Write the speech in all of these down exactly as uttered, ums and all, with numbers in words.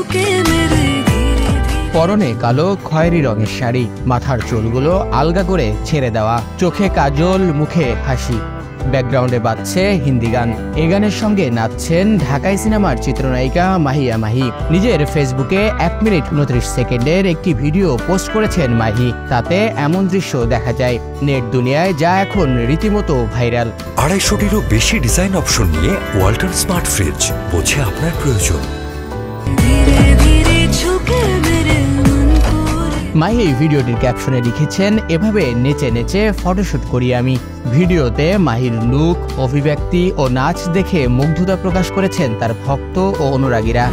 পরনে কালো খয়েরি রঙের শাড়ি, মাথার চুলগুলো আলগা করে ছেড়ে দেওয়া, চোখে কাজল, মুখে হাসি, ব্যাকগ্রাউন্ডে বাজছে হিন্দি গান। এই গানের সঙ্গে নাচছেন ঢাকাই সিনেমার চিত্রনায়িকা মাহিয়া মাহি। নিজের ফেসবুকে এক মিনিট উনত্রিশ সেকেন্ডের একটি ভিডিও পোস্ট করেছেন মাহি। তাতে এমন দৃশ্য দেখা যায় নেট দুনিয়ায়, যা এখন রীতিমতো ভাইরাল। আড়াইশোটিরও বেশি ডিজাইন অপশন নিয়ে ওয়ালটন স্মার্ট ফ্রিজ, বোঝে আপনার প্রয়োজন। মাহি ভিডিওটির ক্যাপশনে লিখেছেন, এভাবে নেচে নেচে ফটোশুট করি আমি। ভিডিওতে মাহির লুক, অভিব্যক্তি ও নাচ দেখে মুগ্ধতা প্রকাশ করেছেন তার ভক্ত ও অনুরাগীরা।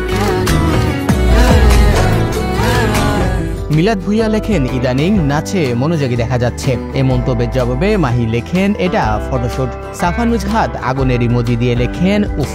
মিলাদ ভুইয়া লেখেন, ইদানিং নাচে মনোযোগী দেখা যাচ্ছে। এ মন্তব্যের জবাবে মাহি লেখেন, এটা ফটোশুট। সাফা নুজহাত আগুনের ইমোজি দিয়ে লেখেন, উফ।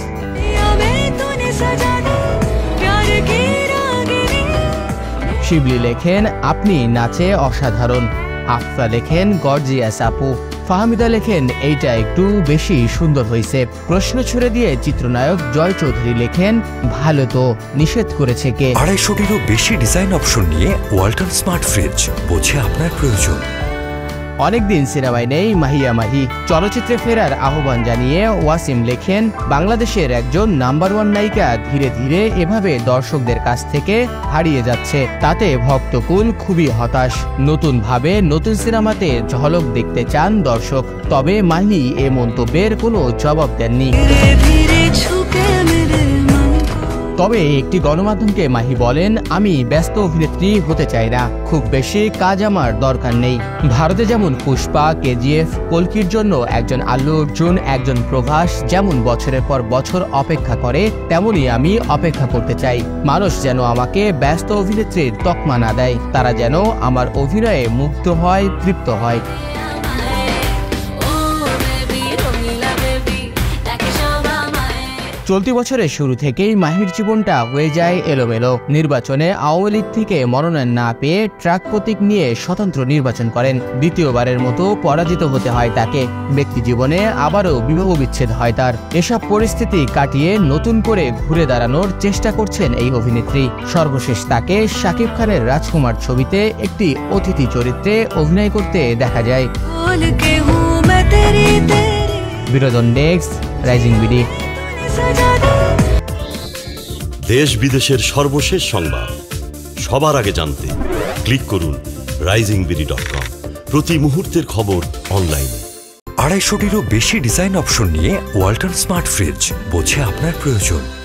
শিবলি লেখেন, আপনি নাচে অসাধারণ। আফরা লেখেন, গর্জিয়াস আপু। ফাহমিদা লেখেন, এইটা একটু বেশি সুন্দর হয়েছে। প্রশ্ন ছুড়ে দিয়ে চিত্রনায়ক জয় চৌধুরী লেখেন, ভালো তো, নিষেধ করেছে কে? আড়াইশোটিরও বেশি ডিজাইন অপশন নিয়ে ওয়ালটন স্মার্ট ফ্রিজ, বোঝে আপনার প্রয়োজন। অনেকদিন সিনেমায় নেই মাহিয়া মাহি। চলচ্চিত্রে ফেরার আহ্বান জানিয়ে ওয়াসিম লেখেন, বাংলাদেশের একজন নাম্বার ওয়ান নায়িকা ধীরে ধীরে এভাবে দর্শকদের কাছ থেকে হারিয়ে যাচ্ছে। তাতে ভক্তকুল খুবই হতাশ। নতুন ভাবে নতুন সিনেমাতে ঝলক দেখতে চান দর্শক। তবে মাহি এ মন্তব্যের কোনো জবাব দেননি। তবে একটি গণমাধ্যমকে মাহি বলেন, আমি ব্যস্ত অভিনেত্রী হতে চাই না, খুব বেশি কাজ আমার দরকার নেই। ভারতে যেমন পুষ্পা, কেজিএফ, কল্কির জন্য একজন আল্লু অর্জুন, একজন প্রভাস যেমন বছরের পর বছর অপেক্ষা করে, তেমনি আমি অপেক্ষা করতে চাই। মানুষ যেন আমাকে ব্যস্ত অভিনেত্রীর তকমা না দেয়, তারা যেন আমার অভিনয়ে মুগ্ধ হয়, তৃপ্ত হয়। চলতি বছরের শুরু থেকেই মাহির জীবনটা হয়ে যায় এলোমেলো। নির্বাচনে আওয়ামী লীগ থেকে মনোনয়ন না পেয়ে ট্রাক প্রতীক নিয়ে স্বতন্ত্র নির্বাচন করেন। দ্বিতীয়বারের মতো পরাজিত হতে হয় তাকে। ব্যক্তি জীবনে আবারও বিবাহ বিচ্ছেদ হয় তার। এসব পরিস্থিতি কাটিয়ে নতুন করে ঘুরে দাঁড়ানোর চেষ্টা করছেন এই অভিনেত্রী। সর্বশেষ তাকে শাকিব খানের রাজকুমার ছবিতে একটি অতিথি চরিত্রে অভিনয় করতে দেখা যায়। বিনোদন ডেস্ক, রাইজিং বিডি। দেশ বিদেশের সর্বশেষ সংবাদ সবার আগে জানতে ক্লিক করুন রাইজিং বিডি ডট কম। প্রতি মুহূর্তের খবর অনলাইনে। আড়াইশোটিরও বেশি ডিজাইন অপশন নিয়ে ওয়ালটন স্মার্ট ফ্রিজ, বোঝে আপনার প্রয়োজন।